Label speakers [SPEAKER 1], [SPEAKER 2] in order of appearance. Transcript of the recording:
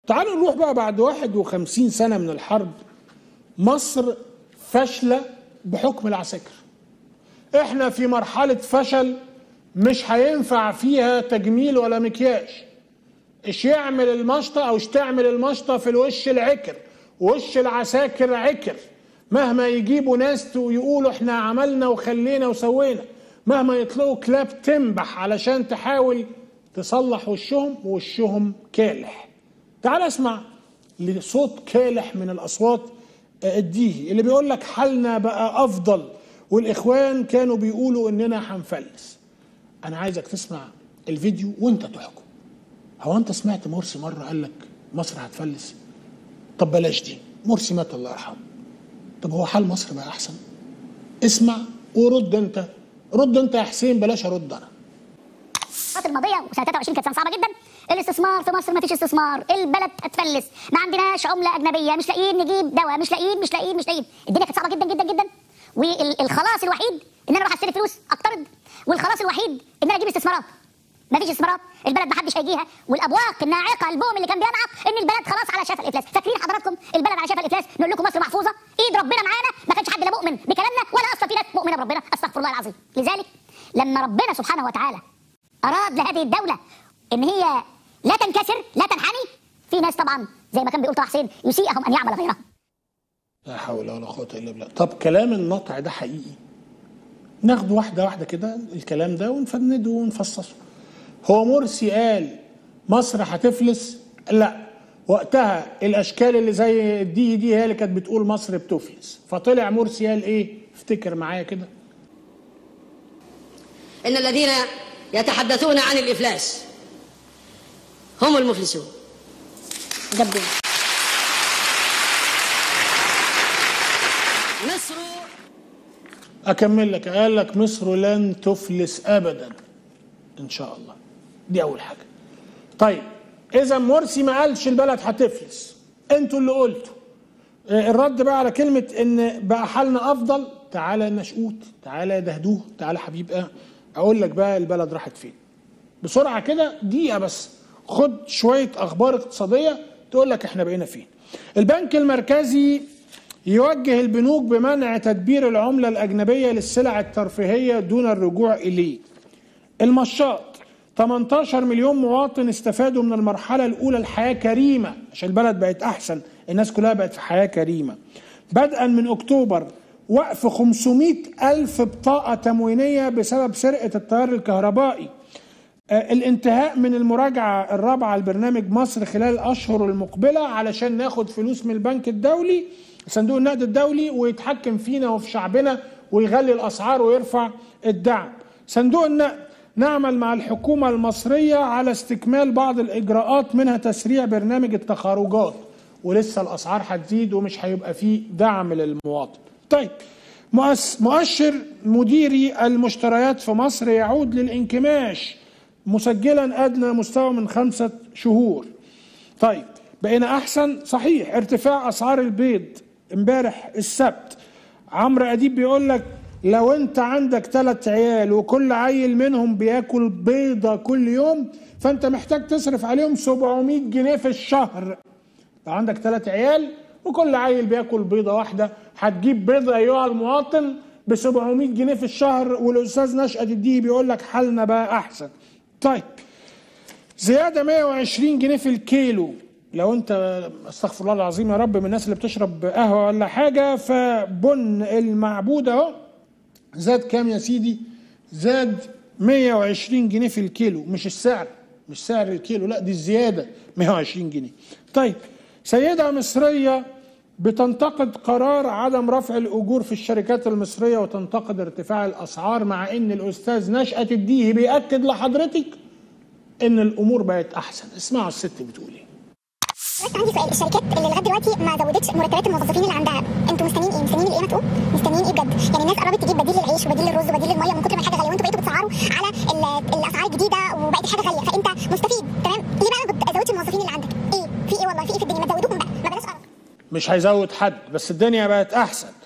[SPEAKER 1] تعالوا نروح بقى بعد 51 سنة من الحرب. مصر فاشلة بحكم العساكر. احنا في مرحلة فشل مش هينفع فيها تجميل ولا مكياج. ايش يعمل المشطة او ايش تعمل المشطة في الوش العكر، وش العساكر عكر، مهما يجيبوا ناس ويقولوا احنا عملنا وخلينا وسوينا، مهما يطلقوا كلاب تنبح علشان تحاول تصلح وشهم، ووشهم كالح. تعال اسمع لصوت كالح من الاصوات الديهي اللي بيقول لك حالنا بقى افضل والاخوان كانوا بيقولوا اننا هنفلس. انا عايزك تسمع الفيديو وانت تحكم. هو انت سمعت مرسي مره قال لك مصر هتفلس؟ طب بلاش دي، مرسي مات الله يرحمه. طب هو حال مصر بقى احسن؟ اسمع ورد انت، رد انت يا حسين، بلاش ارد انا.
[SPEAKER 2] الفترة الماضية وسنة 23 كانت سنة صعبة جدا. الاستثمار في مصر ما فيش استثمار، البلد هتفلس، ما عندناش عملة أجنبية، مش لاقيين نجيب دواء، مش لاقيين. الدنيا كانت صعبة جدا جدا جدا. والخلاص الوحيد ان انا اروح استلف فلوس اقترض، والخلاص الوحيد ان انا اجيب استثمارات. ما فيش استثمارات، البلد ما حدش هيجيها، والابواق الناعقه البوم اللي كان بينعق ان البلد خلاص على شفا الافلاس. فاكرين حضراتكم البلد على شفا الافلاس؟ نقول لكم مصر محفوظه، ايد ربنا معانا، ما كانش حد لا مؤمن بكلامنا ولا اصلا في ناس مؤمنه بربنا، استغفر الله العظيم. لذلك لما ربنا سبحانه وتعالى اراد لهذه الدوله ان هي لا تنكسر لا تنحني، في ناس طبعا زي ما كان بيقول طه حسين يسيئهم ان يعمل غيرها.
[SPEAKER 1] لا حول ولا قوه الا بالله. طب كلام النطع ده حقيقي؟ ناخده واحده واحده كده الكلام ده ونفنده ونفصصه. هو مرسي قال مصر هتفلس؟ لا، وقتها الاشكال اللي زي دي هي اللي كانت بتقول مصر بتفلس. فطلع مرسي قال ايه؟ افتكر معايا كده.
[SPEAKER 3] ان الذين يتحدثون عن الافلاس هم المفلسون.
[SPEAKER 2] جدا.
[SPEAKER 3] مصر،
[SPEAKER 1] اكمل لك، قال لك مصر لن تفلس ابدا ان شاء الله. دي اول حاجه. طيب اذا مرسي ما قالش البلد هتفلس، انتوا اللي قلتوا. الرد بقى على كلمه ان بقى حالنا افضل، تعالى يا نشقوت، تعالى يا دهدوه، تعالى حبيب، اقول لك بقى البلد راحت فين بسرعه كده، دقيقه بس. خد شويه اخبار اقتصاديه تقول لك احنا بقينا فين. البنك المركزي يوجه البنوك بمنع تدبير العمله الاجنبيه للسلع الترفيهيه دون الرجوع اليه. المشاط 18 مليون مواطن استفادوا من المرحله الاولى الحياه كريمه، عشان البلد بقت احسن، الناس كلها بقت في حياه كريمه. بدءا من اكتوبر وقف 500 ألف بطاقة تموينية بسبب سرقة التيار الكهربائي. الانتهاء من المراجعة الرابعة لبرنامج مصر خلال الأشهر المقبلة علشان ناخد فلوس من البنك الدولي، صندوق النقد الدولي، ويتحكم فينا وفي شعبنا ويغلي الأسعار ويرفع الدعم. صندوق النقد نعمل مع الحكومة المصرية على استكمال بعض الإجراءات منها تسريع برنامج التخارجات، ولسه الأسعار هتزيد ومش هيبقى فيه دعم للمواطن. طيب مؤشر مديري المشتريات في مصر يعود للانكماش مسجلا أدنى مستوى من 5 شهور. طيب بقينا أحسن صحيح. ارتفاع أسعار البيض امبارح السبت، عمرو أديب بيقول لك لو أنت عندك 3 عيال وكل عيل منهم بياكل بيضة كل يوم، فأنت محتاج تصرف عليهم 700 جنيه في الشهر. لو عندك 3 عيال وكل عيل بياكل بيضة واحدة، هتجيب بيضة أيها المواطن ب 700 جنيه في الشهر. والأستاذ نشأت الديهي بيقول لك حالنا بقى أحسن. طيب زيادة 120 جنيه في الكيلو. لو أنت استغفر الله العظيم يا رب من الناس اللي بتشرب قهوة ولا حاجة، فبن المعبود أهو زاد كام يا سيدي؟ زاد 120 جنيه في الكيلو. مش السعر، مش سعر الكيلو، لا دي الزيادة 120 جنيه. طيب سيدة مصرية بتنتقد قرار عدم رفع الأجور في الشركات المصرية وتنتقد ارتفاع الأسعار، مع إن الأستاذ نشأت الديهي بيأكد لحضرتك إن الأمور بقت أحسن. اسمعوا الست بتقول إيه.
[SPEAKER 4] بس عندي سؤال، الشركات اللي لغايه دلوقتي ما زودتش مرتبات الموظفين اللي عندها، انتوا مستنيين ايه؟ مستنيين القيمه تقوم؟ مستنيين ايه بجد؟ يعني الناس قربت تجيب بديل للعيش وبديل للرز وبديل للميه من كتر ما الحاجه غاليه، وانتوا بقيتوا بتسعروا على الاسعار الجديده وبقت الحاجه غاليه، فانت مستفيد تمام؟ ليه بقى ما بتزودش الموظفين اللي عندك؟ ايه في ايه والله؟ في ايه في الدنيا؟ ما تزودوهم بقى، ما بلاش قرف.
[SPEAKER 1] مش هيزود حد، بس الدنيا بقت احسن.